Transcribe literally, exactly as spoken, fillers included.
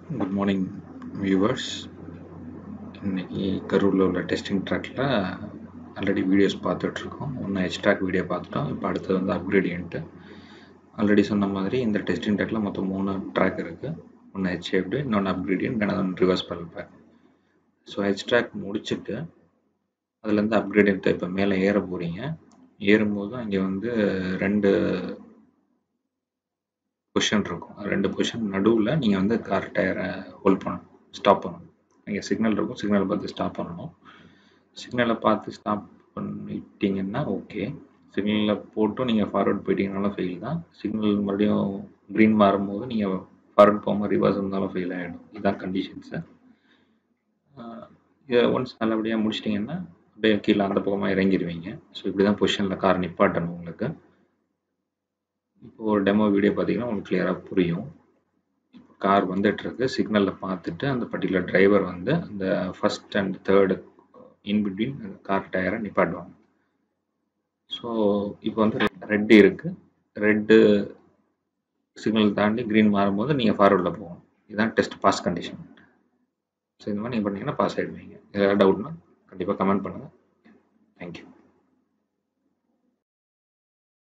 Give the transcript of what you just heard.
Good morning viewers. இன்னைக்கு கரூரில் உள்ள டெஸ்டிங் ட்ராக்கில் ஆல்ரெடி வீடியோஸ் பார்த்துட்ருக்கோம். ஒன்று ஹெச் ட்ராக் வீடியோ பார்த்துட்டோம். இப்போ அடுத்தது வந்து அப்கிரேடியன்ட்டு. ஆல்ரெடி சொன்ன மாதிரி இந்த டெஸ்டிங் ட்ராக்கில் மொத்தம் மூணு ட்ராக் இருக்குது. ஒன்று ஹெச் ஷேப்டு, இன்னொன்று அப்கிரேடியன்ட், இன்னொன்று reverse barrel back. So H track முடிச்சுட்டு அதுலேருந்து அப்கிரேடியன்ட் இப்போ மேலே ஏற போகிறீங்க. ஏறும்போது அங்கே வந்து ரெண்டு பொசிஷன் இருக்கும். ரெண்டு பொசிஷன் நடுவில் நீங்கள் வந்து கார் டயரை ஹோல்ட் பண்ணணும், ஸ்டாப் பண்ணணும். நீங்கள் சிக்னல் இருக்கும், சிக்னலை பார்த்து ஸ்டாப் பண்ணணும். சிக்னலை பார்த்து ஸ்டாப் பண்ணிட்டீங்கன்னா ஓகே. சிக்னலில் போட்டும் நீங்கள் ஃபார்வர்ட் போயிட்டீங்கனாலும் ஃபெயில் தான். சிக்னல் மறுபடியும் க்ரீன் மாறும்போது நீங்கள் ஃபார்வர்ட் போகாமல் ரிவர்ஸ் இருந்தாலும் ஃபெயில் ஆகிடும். இதுதான் கண்டிஷன்ஸு. இதை ஒன்ஸ் நல்லபடியாக முடிச்சிட்டிங்கன்னா அப்படியே கீழே அந்த பக்கமாக இறங்கிடுவீங்க. ஸோ இப்படி தான் பொசிஷனில் கார் நிப்பாட்டணும் உங்களுக்கு. இப்போ ஒரு டெமோ வீடியோ பார்த்தீங்கன்னா உங்களுக்கு கிளியராக புரியும். இப்போ கார் வந்துட்டுருக்கு. சிக்னலில் பார்த்துட்டு அந்த பர்டிகுலர் டிரைவர் வந்து அந்த first and third in between car டயரை நிப்பாட்டுவாங்க. ஸோ இப்போ வந்து ரெட்டு இருக்குது. ரெட்டு சிக்னல் தாண்டி க்ரீன் மாறும்போது நீங்கள் ஃபார்வர்டில் போகணும். இதுதான் டெஸ்ட் பாஸ் கண்டிஷன். ஸோ இந்த மாதிரி நீங்கள் பண்ணிங்கன்னா பாஸ் ஆகிடுவீங்க. ஏதாவது டவுட்னா கண்டிப்பாக கமெண்ட் பண்ணுங்கள். தேங்க்யூ.